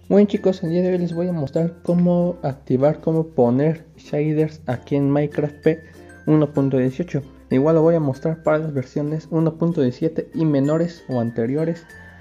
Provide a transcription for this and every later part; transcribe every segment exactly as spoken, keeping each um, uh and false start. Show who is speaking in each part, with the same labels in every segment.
Speaker 1: Bueno chicos, el día de hoy les voy a mostrar cómo activar, cómo poner shaders aquí en Minecraft P uno punto dieciocho. Igual lo voy a mostrar para las versiones uno punto diecisiete y menores o anteriores,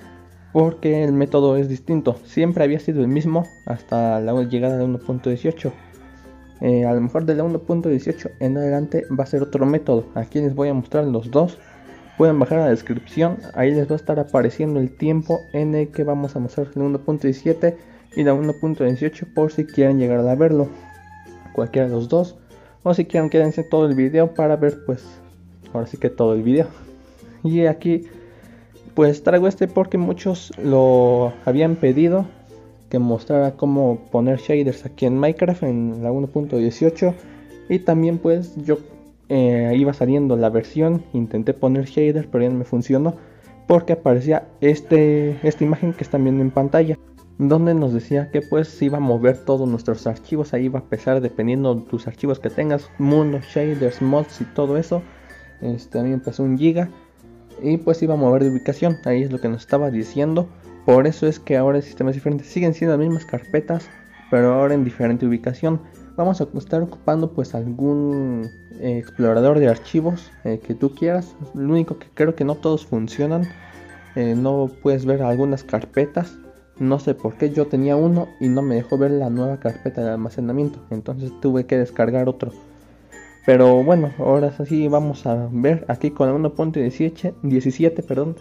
Speaker 1: porque el método es distinto. Siempre había sido el mismo hasta la llegada de uno punto dieciocho. Eh, a lo mejor de la uno punto dieciocho en adelante va a ser otro método. Aquí les voy a mostrar los dos. Pueden bajar a la descripción, ahí les va a estar apareciendo el tiempo en el que vamos a mostrar la uno punto diecisiete y la uno punto dieciocho, por si quieren llegar a verlo, cualquiera de los dos, o si quieren quédense todo el video para ver, pues ahora sí que todo el video. Y aquí pues traigo este porque muchos lo habían pedido, que mostrara cómo poner shaders aquí en Minecraft en la uno punto dieciocho. Y también pues yo eh, iba saliendo la versión, intenté poner shaders pero ya no me funcionó, porque aparecía este, esta imagen que están viendo en pantalla, donde nos decía que pues iba a mover todos nuestros archivos. Ahí iba a pesar dependiendo de tus archivos que tengas, mundo, shaders, mods y todo eso. Este, a mí me pasó un giga y pues iba a mover de ubicación. Ahí es lo que nos estaba diciendo. Por eso es que ahora el sistema es diferente. Siguen siendo las mismas carpetas, pero ahora en diferente ubicación. Vamos a estar ocupando pues algún eh, explorador de archivos eh, que tú quieras. Lo único que creo que no todos funcionan. Eh, no puedes ver algunas carpetas. No sé por qué yo tenía uno y no me dejó ver la nueva carpeta de almacenamiento. Entonces tuve que descargar otro. Pero bueno, ahora sí vamos a ver aquí con la uno punto diecisiete, perdón,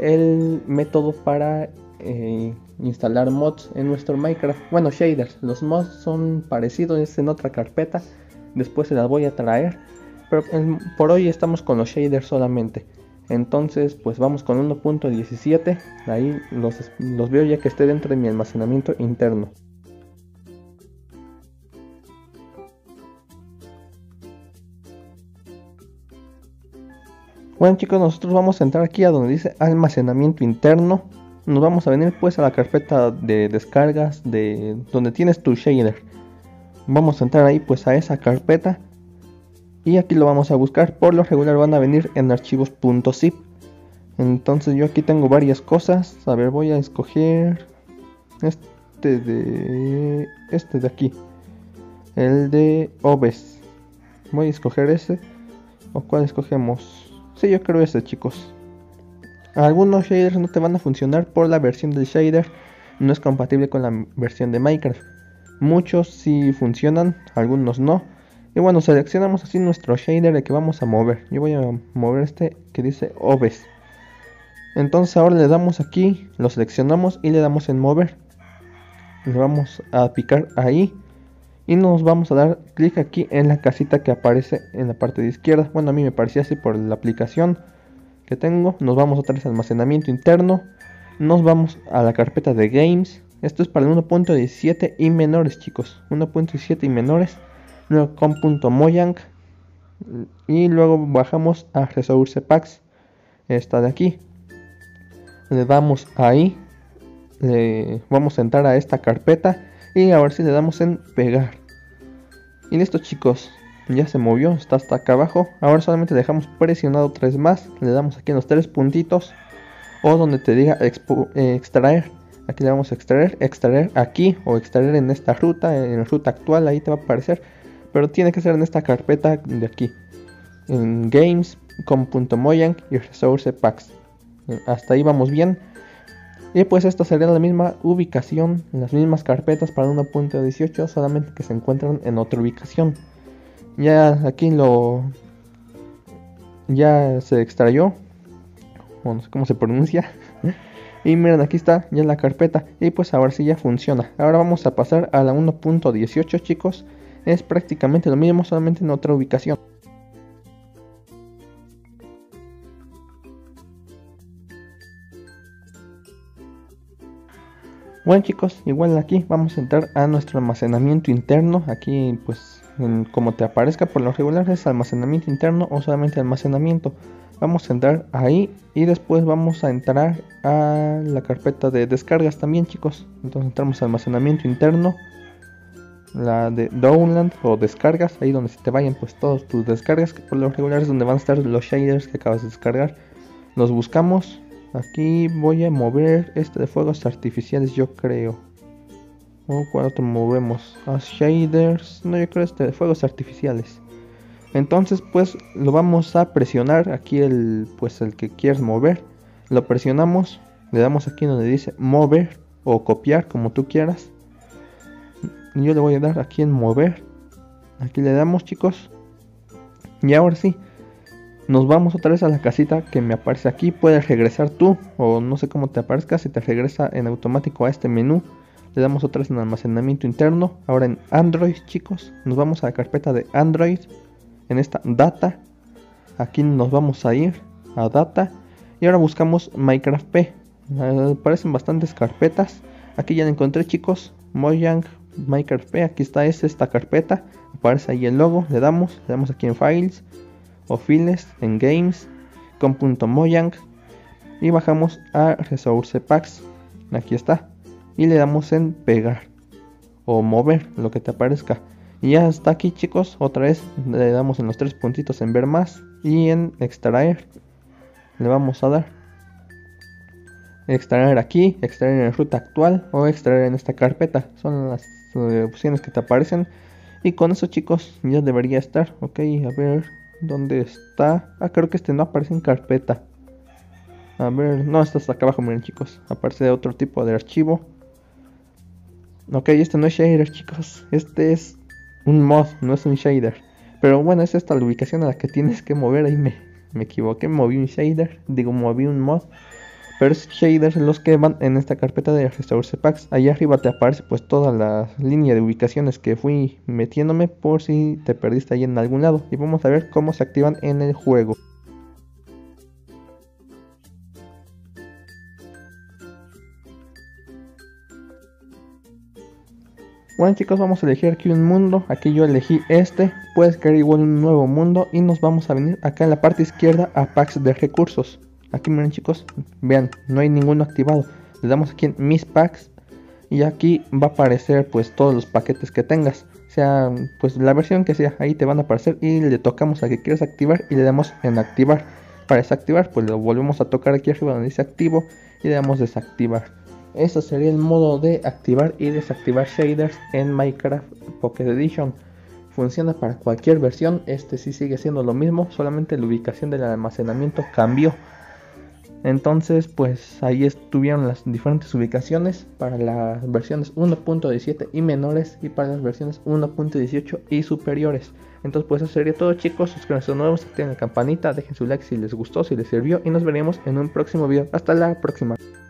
Speaker 1: el método para eh, instalar mods en nuestro Minecraft. Bueno, shaders, los mods son parecidos, es en otra carpeta, después se las voy a traer, pero eh, por hoy estamos con los shaders solamente. Entonces pues vamos con uno punto diecisiete, ahí los, los veo ya que esté dentro de mi almacenamiento interno. Bueno chicos, nosotros vamos a entrar aquí a donde dice almacenamiento interno. Nos vamos a venir pues a la carpeta de descargas de donde tienes tu shader. Vamos a entrar ahí pues a esa carpeta y aquí lo vamos a buscar. Por lo regular van a venir en archivos .zip. Entonces yo aquí tengo varias cosas. A ver, voy a escoger este de este de aquí, el de O B S. Voy a escoger ese. ¿O cuál escogemos? Sí, yo creo ese, chicos. Algunos shaders no te van a funcionar por la versión del shader no es compatible con la versión de Minecraft. Muchos sí funcionan, algunos no. Y bueno, seleccionamos así nuestro shader el que vamos a mover. Yo voy a mover este que dice O B S. Entonces ahora le damos aquí, lo seleccionamos y le damos en mover. Le vamos a picar ahí. Y nos vamos a dar clic aquí en la casita que aparece en la parte de izquierda. Bueno, a mí me parecía así por la aplicación que tengo. Nos vamos otra vez a almacenamiento interno. Nos vamos a la carpeta de games. Esto es para el uno punto diecisiete y menores, chicos. uno punto diecisiete y menores. Luego com.mojang. Y luego bajamos a resource packs. Esta de aquí. Le damos ahí. Le vamos a entrar a esta carpeta. Y ahora sí le damos en pegar. Y listo, chicos, ya se movió, está hasta acá abajo. Ahora solamente dejamos presionado tres más. Le damos aquí en los tres puntitos, o donde te diga expo, eh, extraer. Aquí le vamos a extraer, extraer aquí, o extraer en esta ruta, en la ruta actual. Ahí te va a aparecer, pero tiene que ser en esta carpeta de aquí, en games, com.mojang y resource packs. Hasta ahí vamos bien. Y pues esta sería la misma ubicación, las mismas carpetas para uno punto dieciocho, solamente que se encuentran en otra ubicación. Ya aquí lo... ya se extrayó, o no sé cómo se pronuncia. Y miren, aquí está ya la carpeta. Y pues ahora sí ya funciona. Ahora vamos a pasar a la uno punto dieciocho, chicos. Es prácticamente lo mismo, solamente en otra ubicación. Bueno chicos, igual aquí vamos a entrar a nuestro almacenamiento interno. Aquí pues en, como te aparezca, por lo regular es almacenamiento interno o solamente almacenamiento. Vamos a entrar ahí y después vamos a entrar a la carpeta de descargas también, chicos. Entonces entramos a almacenamiento interno, la de download o descargas, ahí donde se te vayan pues todos tus descargas, que por lo regular es donde van a estar los shaders que acabas de descargar. Los buscamos. Aquí voy a mover este de fuegos artificiales, yo creo. o cuál otro movemos, a shaders, no, yo creo este de fuegos artificiales. Entonces pues lo vamos a presionar aquí, el pues el que quieres mover, lo presionamos, le damos aquí donde dice mover o copiar, como tú quieras. Yo le voy a dar aquí en mover, aquí le damos, chicos, y ahora sí nos vamos otra vez a la casita que me aparece aquí. Puedes regresar tú, o no sé cómo te aparezca, si te regresa en automático a este menú. Le damos otra vez en almacenamiento interno. Ahora en Android, chicos, nos vamos a la carpeta de Android, en esta data. Aquí nos vamos a ir a data y ahora buscamos Minecraft P. Uh, aparecen bastantes carpetas. Aquí ya la encontré, chicos, Mojang Minecraft P. Aquí está, es esta carpeta, aparece ahí el logo. Le damos, le damos aquí en Files o Files, en Games, con punto Mojang, y bajamos a Resource Packs. Aquí está, y le damos en pegar o mover, lo que te aparezca. Y ya está aquí, chicos. Otra vez le damos en los tres puntitos en ver más y en extraer. Le vamos a dar extraer aquí, extraer en ruta actual o extraer en esta carpeta. Son las uh, opciones que te aparecen. Y con eso, chicos, ya debería estar. Ok, a ver dónde está. Ah, creo que este no aparece en carpeta. A ver, no, está hasta acá abajo, miren, chicos. Aparece de otro tipo de archivo. Ok, este no es shader, chicos. Este es un mod, no es un shader. Pero bueno, es esta la ubicación a la que tienes que mover. Ahí me, me equivoqué, moví un shader. Digo, moví un mod. Pero es shaders los que van en esta carpeta de Resource Packs. Allá arriba te aparece pues toda la línea de ubicaciones que fui metiéndome, por si te perdiste ahí en algún lado. Y vamos a ver cómo se activan en el juego. Bueno, chicos, vamos a elegir aquí un mundo. Aquí yo elegí este. Puedes crear igual un nuevo mundo. Y nos vamos a venir acá en la parte izquierda a packs de recursos. Aquí miren, chicos, vean, no hay ninguno activado. Le damos aquí en mis packs y aquí va a aparecer pues todos los paquetes que tengas, sea pues la versión que sea, ahí te van a aparecer. Y le tocamos a que quieres activar y le damos en activar. Para desactivar pues lo volvemos a tocar aquí arriba donde dice activo y le damos desactivar. Eso sería el modo de activar y desactivar shaders en Minecraft Pocket Edition. Funciona para cualquier versión. Este sí sigue siendo lo mismo, solamente la ubicación del almacenamiento cambió. Entonces pues ahí estuvieron las diferentes ubicaciones para las versiones uno punto diecisiete y menores, y para las versiones uno punto dieciocho y superiores. Entonces pues eso sería todo, chicos. Suscríbanse nuevos, activen la campanita, dejen su like si les gustó, si les sirvió, y nos veremos en un próximo video. Hasta la próxima.